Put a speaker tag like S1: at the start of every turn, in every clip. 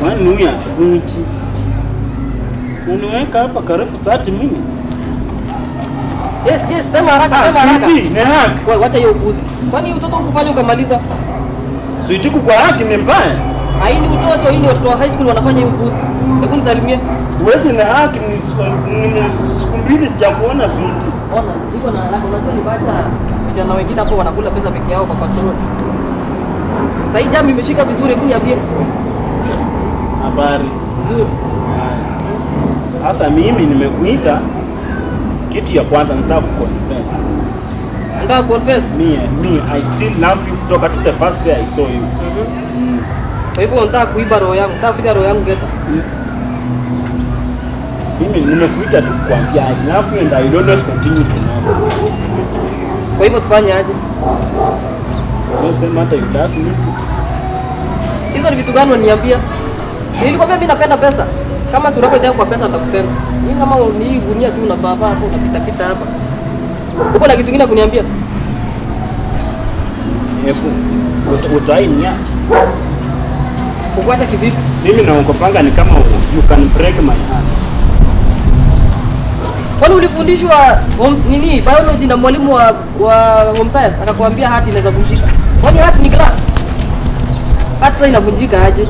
S1: Kwani huyu atukunchi? Unaweka hapa karibu 30 minutes.
S2: Yes, sema haraka, sema haraka.
S1: Sweetie, ni haki.
S2: Wewe wacha hiyo upuzi. Kwani mtoto ukufanya ukamaliza?
S1: Sweetie kwa haki ni mbaya.
S2: Haini utoto, hii ni watoto wa high school wanafanya hiyo upuzi. Hebu nisalimie.
S1: Uwezi na haki ni siku mbili sijakuona Sweetie.
S2: Ona, niko na haraka. Unajua ni baada vijana wengine hapo wanakula pesa peke yao kwa patrol. Sasa hii jamu imeshika vizuri, hebu niambie.
S1: Habari
S2: Nzuri.
S1: Sasa mimi nimekuita kitu ya kwanza nataka kuconfess.
S2: Nataka confess.
S1: Me, I still love you kutoka to the first day I saw you.
S2: Kwa hivyo nataka kuiba roho yangu, nataka kupiga roho yangu geta.
S1: Mimi nimekuita tu kukwambia I love you and I will always continue to love you.
S2: Kwa hivyo tufanye aje?
S1: Unasema hata you love me.
S2: Hizo ni vitu gani unaniambia? Nilikwambia mimi napenda pesa. Kama sura yako kwa pesa nitakupenda. Mimi kama ni gunia tu unafaa hapo unapita pita hapa. Uko na kitu kingine kuniambia?
S1: Hebu utainia.
S2: Kukuacha kivipi?
S1: Mimi naongopanga ni kama you can break my heart.
S2: Kwani ulifundishwa nini biology na mwalimu wa home science akakwambia hati inaweza vunjika? Kwani hati ni glass? Hati sasa inavunjika aje?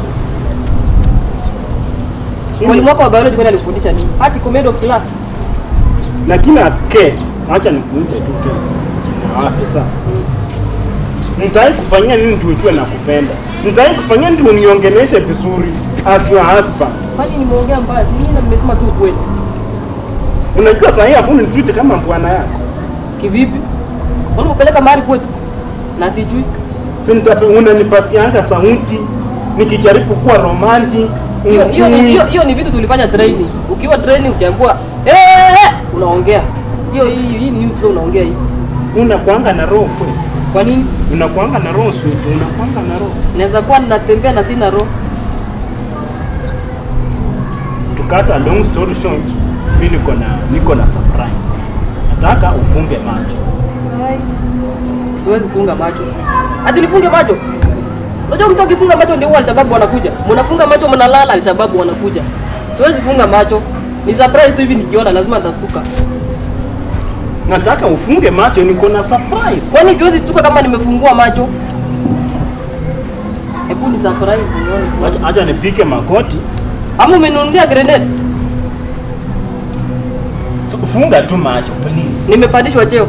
S2: Mwalimu wako wa biology kwani alifundisha nini? Hati iko made of glass.
S1: Lakini Kate, acha nikuite tu Kate. Afisa. Nitai kufanyia nini tuichwe na kupenda? Nitai kufanyia nini uniongeleshe vizuri as your husband?
S2: Kwani nimeongea mbaya? Mimi na nimesema tu ukweli.
S1: Unajua sasa hivi afuni treat kama bwana yako.
S2: Kivipi? Mbona upeleka mahali kwetu? Na sijui.
S1: Si nitape unanipasianga sauti nikijaribu kuwa romantic.
S2: Hiyo ni vitu tulifanya training. Ukiwa training ukiambiwa unaongea. Sio hii ni sio unaongea hii.
S1: Unakuanga na roho kweli.
S2: Kwa nini?
S1: Unakuanga na roho sweet, unakuanga na roho.
S2: Naweza kuwa ninatembea na sina roho.
S1: To cut a long story short, mimi niko na surprise. Nataka ufunge macho.
S2: Hai. Huwezi kufunga macho. Hadi nifunge macho. Unajua mtu akifunga macho ndio Al-Shabaab wanakuja. Mnafunga macho mnalala Al-Shabaab wanakuja. Siwezi funga macho. Ni surprise tu hivi nikiona lazima nitastuka.
S1: Nataka ufunge macho, niko na surprise.
S2: Kwani siwezi stuka kama nimefungua macho? Hebu ni surprise nione.
S1: Acha nipike makoti.
S2: Ama umenunulia grenade?
S1: So, funga tu macho please.
S2: Nimepandishwa cheo.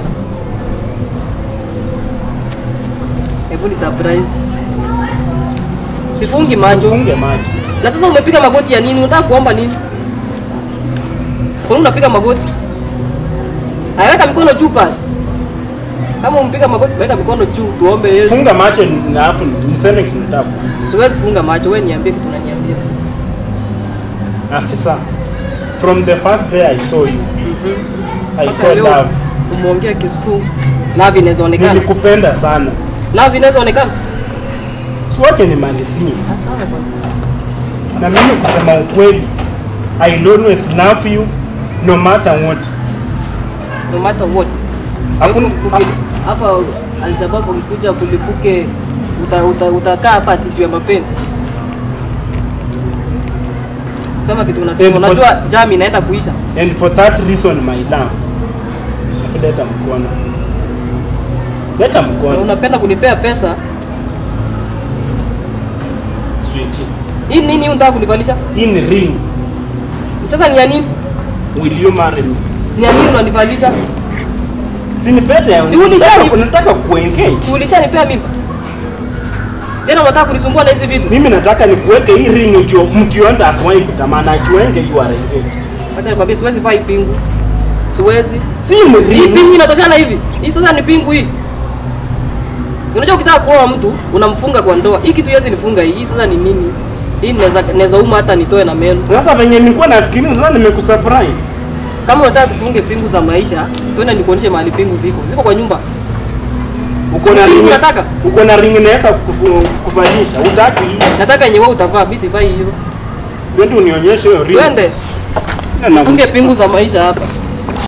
S2: Hebu ni surprise. Sifungi macho.
S1: Funge macho.
S2: Na sasa umepiga magoti ya nini? Unataka kuomba nini? Kwa nini unapiga magoti? Weka mikono juu basi. Kama umpiga magoti, weka mikono juu tuombe Yesu.
S1: Funga macho na afu niseme kitu nataka.
S2: Siwezi funga macho, wewe niambie kitu unaniambia.
S1: Afisa, from the first day I saw you, I saw love.
S2: Umeongea Kisumu. Love inaweza onekana.
S1: Nilikupenda sana.
S2: Love inaweza onekana.
S1: Siwache nimalizie.
S2: Asante basi.
S1: Na mimi kusema ukweli, I always love you no matter what.
S2: No matter what.
S1: Hakuna
S2: hapa Al-Shabaab ukikuja kulipuke utakaa hapa ati juu ya mapenzi. Sema kitu unasema. Unajua jam inaenda kuisha.
S1: And for that reason my love. Leta mkono. Leta mkono.
S2: Unapenda kunipea pesa?
S1: Sweetie.
S2: Hii nini unataka kunivalisha?
S1: Hii ni ring.
S2: Sasa ni ya nini?
S1: Will you marry me?
S2: Ni ya nini unanivalisha?
S1: Si ni pete yangu.
S2: Si ulishani
S1: unataka kuengage.
S2: Si ulishanipea mimba? Tena unataka kunisumbua na hizi vitu?
S1: Mimi nataka nikuweke hii ring ndio mtu yote asiwahi kutamani ajuenge you are engaged.
S2: Acha nikwambie siwezi vaa pingu. Siwezi.
S1: Si ni ring.
S2: Hii pingu inatoshana hivi. Hii sasa ni pingu hii. Unajua ukitaka kuoa mtu unamfunga kwa ndoa. Hii kitu yezi nifunga hii. Hii sasa ni nini? Hii naweza uma hata nitoe na meno.
S1: Sasa venye nilikuwa nafikiria sasa nimekusurprise.
S2: Kama unataka tufunge pingu za maisha, twende nikuonyeshe mahali pingu ziko. Ziko kwa nyumba.
S1: Uko na ring
S2: unataka?
S1: Uko na ring inaweza kufanyisha. Utaki hii.
S2: Nataka yenye wewe utavaa, mimi sivai hiyo.
S1: Twende unionyeshe hiyo ring.
S2: Twende. Tufunge pingu za maisha hapa.